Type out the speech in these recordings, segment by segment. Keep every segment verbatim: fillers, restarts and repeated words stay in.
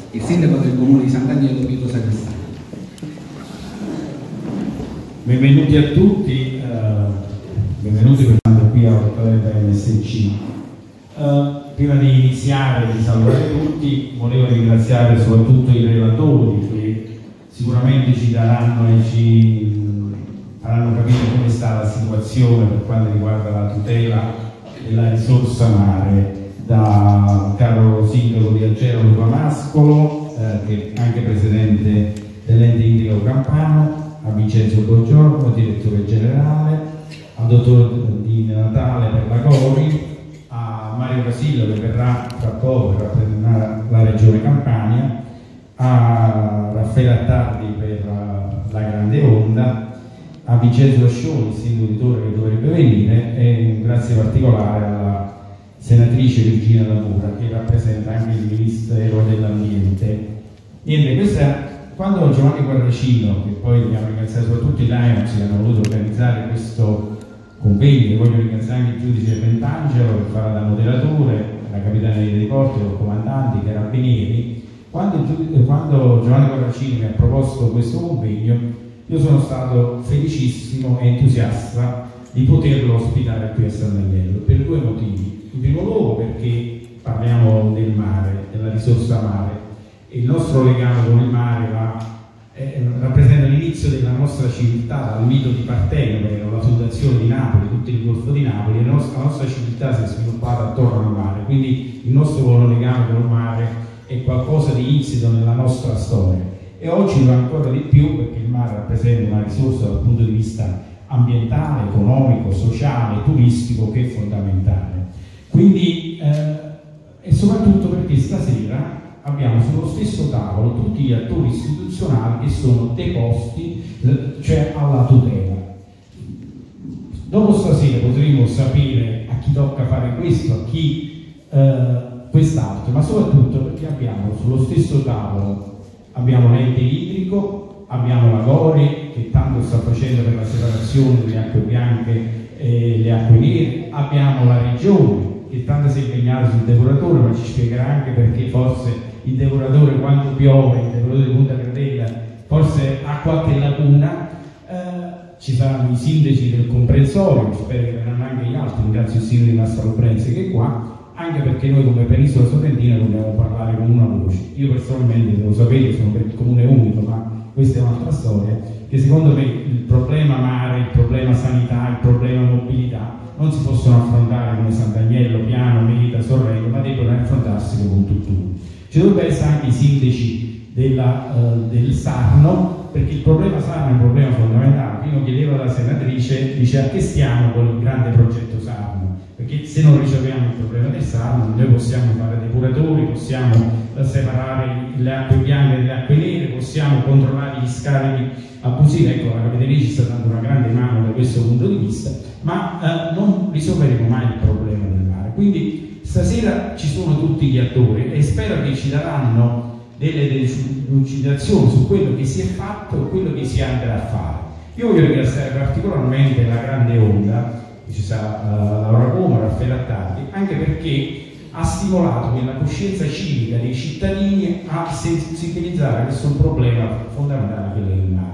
il sindaco del comune di Sant'Agnello, Pietro Sagrestano. Benvenuti a tutti, eh, benvenuti per stare qui a Ortoletta M S C. Eh, prima di iniziare e di salutare tutti, volevo ringraziare soprattutto i relatori che sicuramente ci daranno e ci faranno capire come sta la situazione per quanto riguarda la tutela della risorsa mare, da caro sindaco di Algero Luca Mascolo, eh, che è anche presidente dell'ente idrico campano, a Vincenzo Bongiorno, direttore generale, al dottor Di Natale per la Gori, a Mario Casillo che verrà tra poco per rappresentare la regione Campania, a Raffaele Attardi per la, la Grande Onda, a Vincenzo Ascioni, sinditore che dovrebbe venire, e un grazie particolare alla senatrice Virginia Lamura che rappresenta anche il Ministero dell'Ambiente. Niente, questa, quando Giovanni Guarracino, che poi dobbiamo ringraziare soprattutto i Lions che hanno voluto organizzare questo convegno, voglio ringraziare anche il giudice Pentangelo che farà da moderatore, la Capitaneria dei Porti, i comandanti, i carabinieri. Quando, quando Giovanni Guarracino mi ha proposto questo convegno, io sono stato felicissimo e entusiasta di poterlo ospitare qui a Sant'Agnello per due motivi. In primo luogo perché parliamo del mare, della risorsa mare, e il nostro legame con il mare va, eh, rappresenta l'inizio della nostra civiltà, dal mito di Partenopea, la fondazione di Napoli, tutto il Golfo di Napoli, e la nostra, la nostra civiltà si è sviluppata attorno al mare, quindi il nostro legame con il mare è qualcosa di insito nella nostra storia. E oggi lo è ancora di più perché il mare rappresenta una risorsa dal punto di vista ambientale, economico, sociale, turistico che è fondamentale. Quindi, eh, e soprattutto perché stasera abbiamo sullo stesso tavolo tutti gli attori istituzionali che sono deposti, eh, cioè alla tutela. Dopo stasera potremo sapere a chi tocca fare questo, a chi eh, quest'altro, ma soprattutto perché abbiamo sullo stesso tavolo abbiamo l'ente idrico, abbiamo la Gori che tanto sta facendo per la separazione delle acque bianche e le acque nere, abbiamo la regione che tanto si è impegnata sul depuratore, ma ci spiegherà anche perché forse il depuratore quando piove, il depuratore di Punta Gradella forse ha qualche lacuna. Eh, ci saranno i sindaci del comprensorio, spero che verranno anche gli altri, ringrazio il sindaco di Massalobrense che è qua, anche perché noi come Penisola Sorrentina dobbiamo parlare con una voce. Io personalmente, lo sapete, sono per il comune unico, ma questa è un'altra storia, che secondo me il problema mare, il problema sanità, il problema mobilità non si possono affrontare come Sant'Agnello, Piano, Melita, Sorrento, ma devono affrontarsi con tutt'uno. Ci dovrebbero essere anche i sindaci della, uh, del Sarno, perché il problema Sarno è un problema fondamentale. Prima chiedeva la senatrice, dice a che stiamo con il grande progetto Sarno? Perché se non risolviamo il problema del Sarno, noi possiamo fare depuratori, possiamo separare le acque bianche dalle acque nere, possiamo controllare gli scarichi abusivi. Ecco, la Capitaneria ci sta dando una grande mano da questo punto di vista, ma eh, non risolveremo mai il problema del mare. Quindi stasera ci sono tutti gli attori e spero che ci daranno delle delucidazioni su quello che si è fatto e quello che si andrà a fare. Io voglio ringraziare particolarmente la Grande Onda, ci sarà uh, Laura Como, Raffaele Attardi, anche perché ha stimolato nella coscienza civica dei cittadini a sensibilizzare questo un problema fondamentale che è il mare.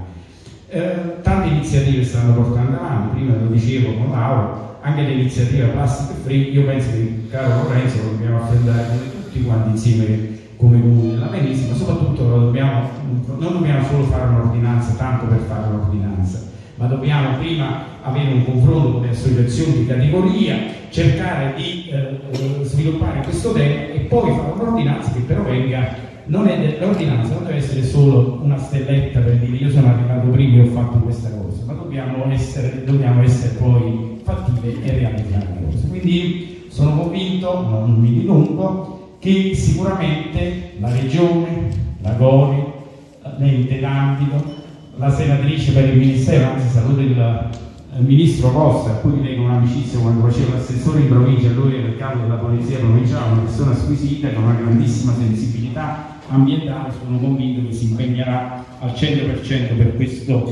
Eh, tante iniziative stanno portando avanti, prima lo dicevo con Laura, anche l'iniziativa Plastic Free. Io penso che, caro Lorenzo, lo dobbiamo affrontare tutti quanti insieme come comune della Venezia, ma soprattutto lo dobbiamo, non dobbiamo solo fare un'ordinanza tanto per fare un'ordinanza, ma dobbiamo prima avere un confronto con le associazioni di categoria, cercare di eh, sviluppare questo tema e poi fare un'ordinanza che però venga, non è l'ordinanza non deve essere solo una stelletta per dire io sono arrivato prima e ho fatto questa cosa, ma dobbiamo essere, dobbiamo essere poi fattive e realizzare le cose. Quindi sono convinto, non mi dilungo, che sicuramente la Regione, la Gori, l'ente d'ambito, la senatrice per il Ministero, anzi saluto il, il Ministro Costa, a cui mi tengo un'amicizia quando faceva l'assessore in provincia, lui era il capo della polizia provinciale, una persona squisita con una grandissima sensibilità ambientale. Sono convinto che si impegnerà al cento per cento per questo,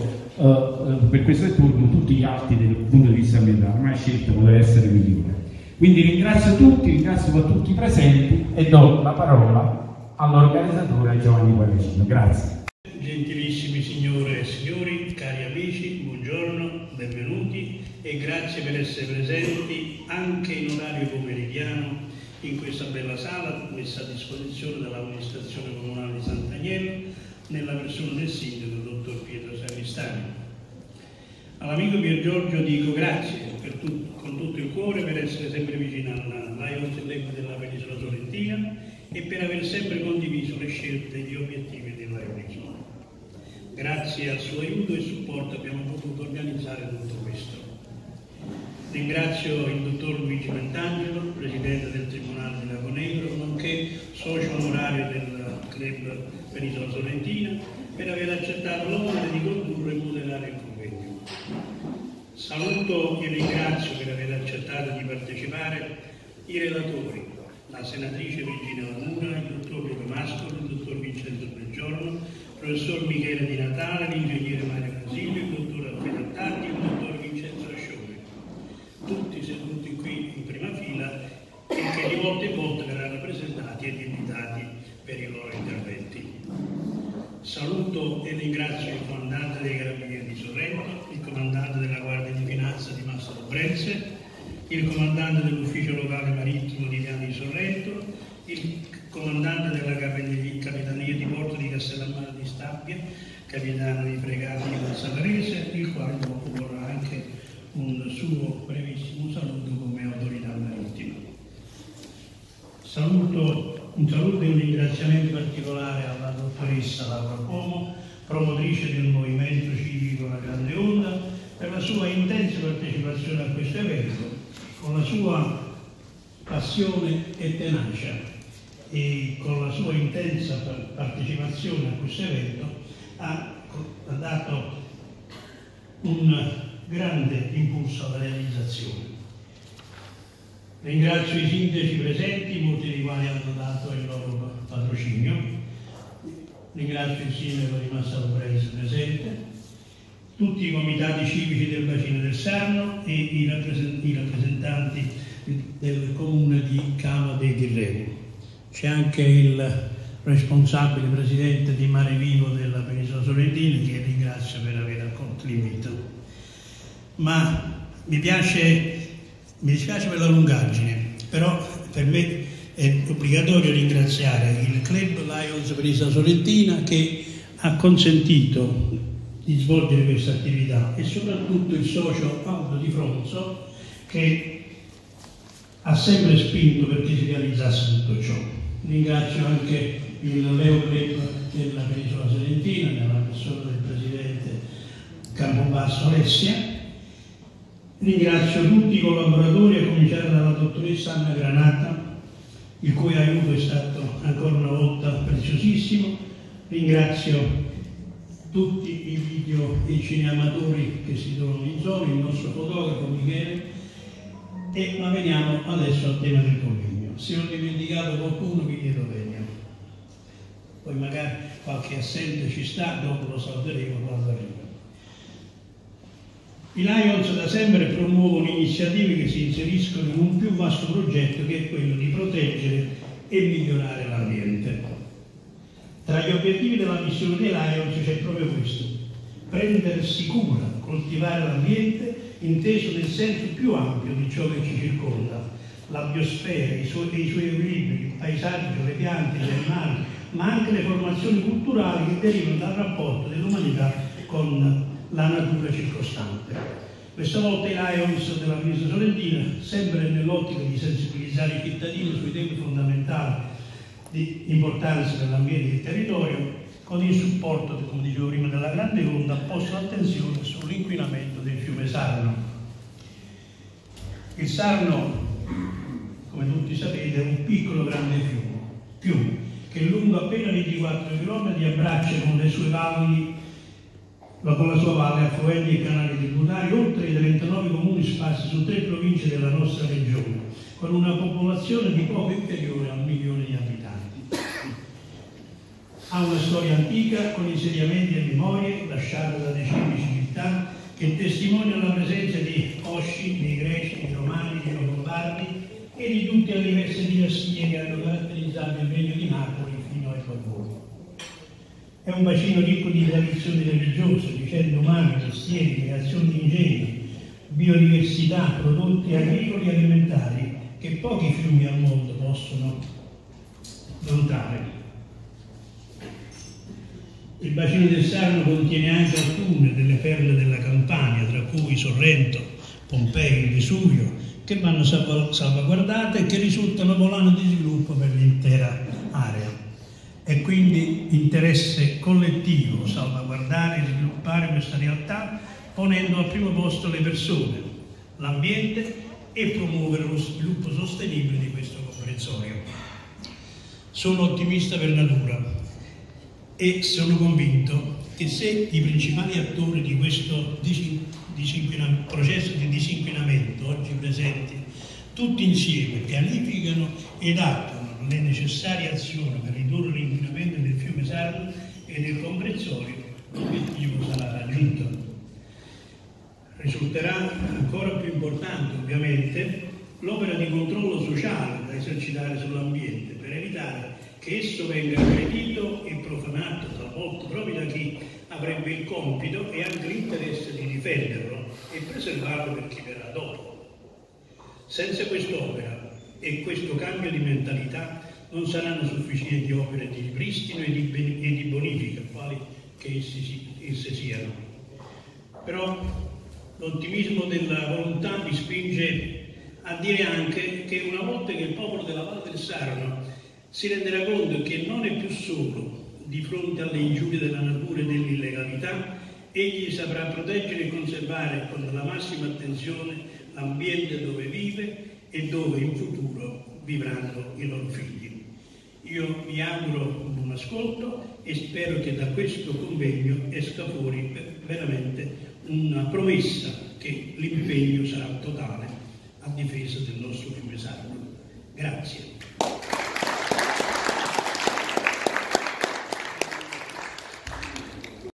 uh, per questo e con tutti gli altri dal punto di vista ambientale, ma è scelto poteva essere migliore. Quindi ringrazio tutti, ringrazio tutti i presenti e do la parola all'organizzatore Giovanni Guaricino. Grazie. Gentilissimi signore e signori, cari amici, buongiorno, benvenuti e grazie per essere presenti anche in orario pomeridiano in questa bella sala messa a disposizione dall'amministrazione comunale di Sant'Agnello nella persona del sindaco, il dottor Pietro Sagristani. All'amico Pier Giorgio dico grazie per tut con tutto il cuore per essere sempre vicino alla Lions Club della Penisola Solentina e per aver sempre condiviso le scelte e gli obiettivi dell'Aionismo. Grazie al suo aiuto e supporto abbiamo potuto organizzare tutto questo. Ringrazio il dottor Luigi Mentangelo, presidente del Tribunale di Lagonegro, nonché socio onorario del Club Penisola Solentina, per aver accettato l'onere di condurre e moderare il convegno. Saluto e ringrazio per aver accettato di partecipare i relatori, la senatrice Virginia Lamura, il dottor Luca Mascolo, il dottor Vincenzo Belgiorno, il professor Michele Di Natale, l'ingegnere Mario Casilio, il dottor Alfredo Attatti, il dottor Vincenzo Ascione, tutti seduti qui in prima fila e che di volta in volta verranno presentati ed invitati per i loro interventi. Saluto e ringrazio il comandante dei Carabinieri di Sorrento, il comandante della Guardia di Finanza di Mastro Brezze, il comandante dell'ufficio locale marittimo di Viana di Sorrento, il comandante della Capitania di Porto di Castellammare di Stabia, capitano di fregati di Savarese, il quale dopo vorrà anche un suo brevissimo saluto come autorità marittima. Saluto, un saluto e un ringraziamento particolare alla dottoressa Laura Como, promotrice del movimento civico La Grande Onda, per la sua intensa partecipazione a questo evento, con la sua passione e tenacia e con la sua intensa partecipazione a questo evento ha, ha dato un grande impulso alla realizzazione. Ringrazio i sindaci presenti, molti dei quali hanno dato il loro patrocinio. Ringrazio il sindaco di Massaro Brezze presente, tutti i comitati civici del bacino del Sarno e i, rappresent i rappresentanti del comune di Cava dei Tirreni. C'è anche il responsabile presidente di Mare Vivo della Penisola Solentina, che ringrazio per aver accolto l'invito. Ma mi piace, mi dispiace per la lungaggine, però per me è obbligatorio ringraziare il Club Lions Penisola Solentina che ha consentito di svolgere questa attività e soprattutto il socio Aldo Di Fronzo che ha sempre spinto perché si realizzasse tutto ciò. Ringrazio anche il Leo Club della Penisola Solentina, nella persona del presidente Campobasso Alessia. Ringrazio tutti i collaboratori, a cominciare dalla dottoressa Anna Granata, il cui aiuto è stato ancora una volta preziosissimo. Ringrazio tutti i video e i cineamatori che si trovano in zona, il nostro fotografo Michele, e ma veniamo adesso al tema del convegno. Se ho dimenticato qualcuno vi chiedo venia, poi magari qualche assente ci sta, dopo lo saluteremo quando arriva. I Lions da sempre promuovono iniziative che si inseriscono in un più vasto progetto che è quello di proteggere e migliorare l'ambiente. Tra gli obiettivi della missione dei Lions c'è proprio questo: prendersi cura, coltivare l'ambiente inteso nel senso più ampio di ciò che ci circonda, la biosfera, i suoi, i suoi equilibri, il paesaggio, le piante, gli animali, ma anche le formazioni culturali che derivano dal rapporto dell'umanità con la natura circostante. Questa volta i Lions della Penisola Solentina, sempre nell'ottica di sensibilizzare i cittadini sui temi fondamentali di importanza dell'ambiente e del territorio, con il supporto, come dicevo prima, della Grande Onda, ha posto l'attenzione sull'inquinamento del fiume Sarno. Il Sarno, come tutti sapete, è un piccolo grande fiume, fiume che lungo appena ventiquattro chilometri abbraccia con le sue valli, con la sua valle, affluenti e canali tributari, oltre i trentanove comuni sparsi su tre province della nostra regione, con una popolazione di poco inferiore a un milione di abitanti. Ha una storia antica, con insediamenti e memorie lasciate da decine di civiltà che testimoniano la presenza di Osci, dei Greci, dei Romani, dei Longobardi e di tutte le diverse dinastie che hanno caratterizzato il Regno di Napoli fino ai Borboni. È un bacino ricco di tradizioni religiose, vicende umane, mestieri, creazioni di ingegni, biodiversità, prodotti agricoli e alimentari che pochi fiumi al mondo possono vantare. Il bacino del Sarno contiene anche alcune delle perle della Campania, tra cui Sorrento, Pompei, Vesuvio, che vanno salvaguardate e che risultano volano di sviluppo per l'intera area. È quindi interesse collettivo salvaguardare e sviluppare questa realtà, ponendo al primo posto le persone, l'ambiente e promuovere lo sviluppo sostenibile di questo comprensorio. Sono ottimista per natura e sono convinto che se i principali attori di questo processo di disinquinamento oggi presenti tutti insieme pianificano ed attuano le necessarie azioni per ridurre l'inquinamento del fiume Sarno e del comprensorio, l'obiettivo sarà raggiunto. Risulterà ancora più importante, ovviamente, l'opera di controllo sociale da esercitare sull'ambiente per evitare che esso venga aggredito e profanato talvolta proprio da chi avrebbe il compito e anche l'interesse di difenderlo e preservarlo per chi verrà dopo. Senza quest'opera e questo cambio di mentalità non saranno sufficienti opere di ripristino e di, e di bonifica, quali che essi, esse siano. Però l'ottimismo della volontà mi spinge a dire anche che una volta che il popolo della Valle del Sarno si renderà conto che non è più solo di fronte alle ingiurie della natura e dell'illegalità, egli saprà proteggere e conservare con la massima attenzione l'ambiente dove vive e dove in futuro vivranno i loro figli. Io vi auguro un buon ascolto e spero che da questo convegno esca fuori veramente una promessa che l'impegno sarà totale a difesa del nostro fiume Sarno. Grazie.